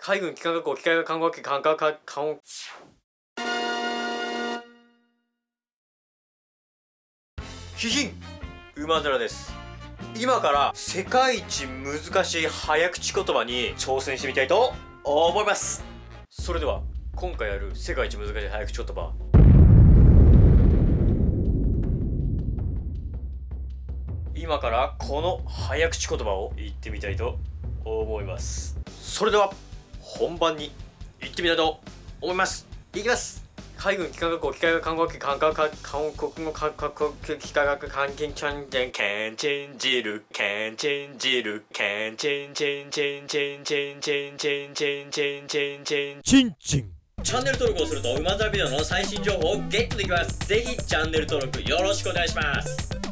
海軍機関学校機械学看護学科ヒヒン馬寺です。今から世界一難しい早口言葉に挑戦してみたいと思います。それでは今回やる世界一難しい早口言葉、今からこの早口言葉を言ってみたいと思います。それでは本番に行ってみたいと思います。いきます。海軍機関学校機械学看護学科韓国語機械学関係チャンネルケンチンジルケンチンジルケンチンチンチンチンチンチンチンチンチンチンチンチンチン。チャンネル登録をすると馬座ビデオの最新情報をゲットできます。ぜひチャンネル登録よろしくお願いします。